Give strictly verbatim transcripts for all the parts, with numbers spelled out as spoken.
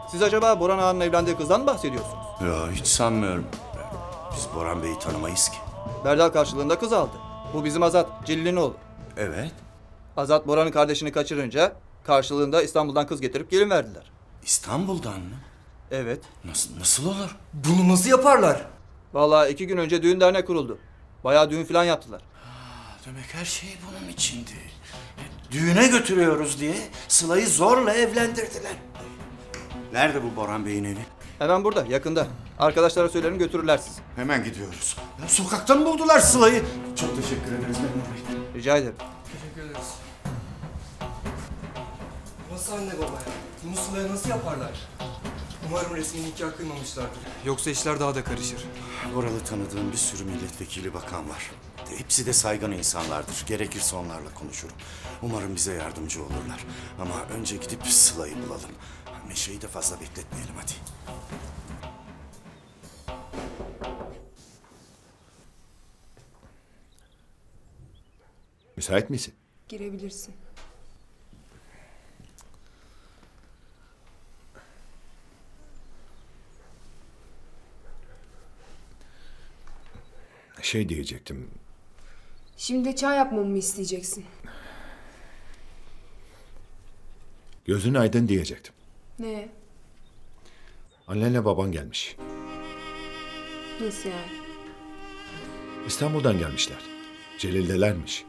Siz acaba Boran Ağa'nın evlendiği kızdan mı bahsediyorsunuz? Ya hiç sanmıyorum. Biz Boran Bey'i tanımayız ki. Berdal karşılığında kız aldı. Bu bizim Azat, Celil'in oğlu. Evet. Azat Boran'ın kardeşini kaçırınca karşılığında İstanbul'dan kız getirip gelin verdiler. İstanbul'dan mı? Evet. Nasıl, nasıl olur? Bunu nasıl yaparlar? Vallahi iki gün önce düğün dernek kuruldu. Bayağı düğün falan yaptılar. Demek her şey bunun içindi. Düğüne götürüyoruz diye Sıla'yı zorla evlendirdiler. Nerede bu Boran Bey'in evi? Hemen burada, yakında. Arkadaşlara söylerim götürürler sizi. Hemen gidiyoruz. Ya sokakta mı buldular Sıla'yı? Çok teşekkür ederiz memur bey. Rica ederim. Teşekkür ederiz. Nasıl anne baba ya? Bunu Sıla'ya nasıl yaparlar? Umarım resmi nikah kıymamışlardır. Yoksa işler daha da karışır. Oralı tanıdığım bir sürü milletvekili, bakan var. Hepsi de saygın insanlardır. Gerekirse onlarla konuşurum. Umarım bize yardımcı olurlar. Ama önce gidip Sıla'yı bulalım. Meşe'yi de fazla bekletmeyelim hadi. Müsait misin? Girebilirsin. Şey diyecektim. Şimdi çay yapmamı isteyeceksin. Gözün aydın diyecektim. Ne? Annenle baban gelmiş. Nasıl yani? İstanbul'dan gelmişler. Celil'delermiş.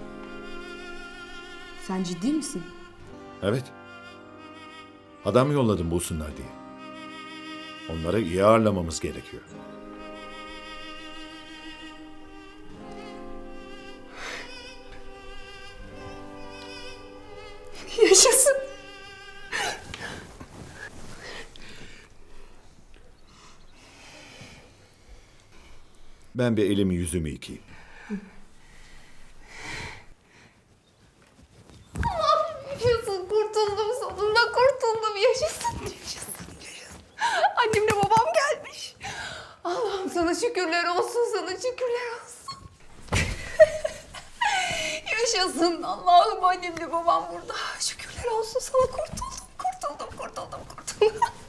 Sen ciddi misin? Evet. Adam yolladım bulsunlar diye. Onları iyi ağırlamamız gerekiyor. Yaşasın. Ben bir elimi yüzümü yıkayayım. Yaşasın, kurtuldum sonunda, kurtuldum. Yaşasın, yaşasın, yaşasın. Annemle babam gelmiş. Allah'ım sana şükürler olsun, sana şükürler olsun. Yaşasın, Allah'ım annemle babam burada. Şükürler olsun sana, kurtuldum, kurtuldum, kurtuldum, kurtuldum.